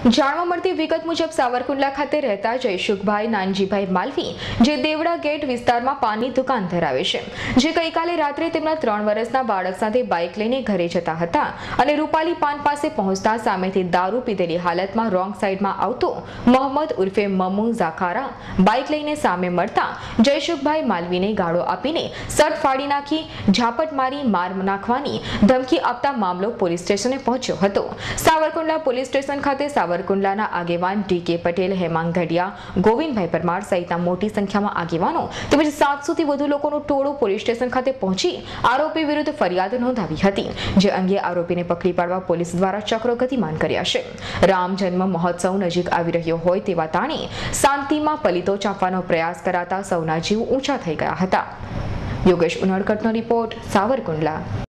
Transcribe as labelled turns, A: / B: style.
A: જાણવા મળતી વિગત મુજબ સાવરકુંડલા ખાતે રહેતા જયસુખભાઈ નાનજીભાઈ માલવી જે દેવડા ગેટ વિસ્તારમાં પાનની દુકાન ધરાવે છે, જે ગઈકાલે રાત્રે તેમના 3 વર્ષના બાળક સાથે બાઇક લઈને ઘરે જતા હતા અને રૂપાલી પાન પાસે પહોંચતા સામેથી દારૂ પીધેલી હાલતમાં રોંગ સાઈડમાં આવતો મોહમ્મદ ઉર્ફે મમુ ઝાખારા બાઇક લઈને સામે મળતા જયસુખભાઈ માલવીને ગાળો આપીને શર્ટ ફાડી નાખી ઝાપટ મારી માર નાખવાની ધમકી આપતા મામલો પોલીસ સ્ટેશને પહોંચ્યો હતો। સાવરકુંડલા પોલીસ સ્ટેશન ખાતે સાવરકુંડલાના આગેવાન ડીકે પટેલ, હેમાંગ ઘડિયા, ગોવિંદભાઈ પરમાર સહિતના મોટી સંખ્યામાં આગેવાનો તેમજ 700 થી વધુ લોકોનું ટોળું પોલીસ સ્ટેશન ખાતે પહોંચી આરોપી વિરુદ્ધ ફરિયાદ નોંધાવી હતી, જે અંગે આરોપીને પકડી પાડવા પોલીસ દ્વારા ચક્રો ગતિમાન કર્યા છે। રામ જન્મ મહોત્સવ નજીક આવી રહ્યો હોય તેવા તાણે શાંતિમાં પલિતો ચાંપવાનો પ્રયાસ કરાતા સૌના જીવ ઊંચા થઈ ગયા હતા। યોગેશ ઉનડકટનો રિપોર્ટ, સાવરકુંડલા।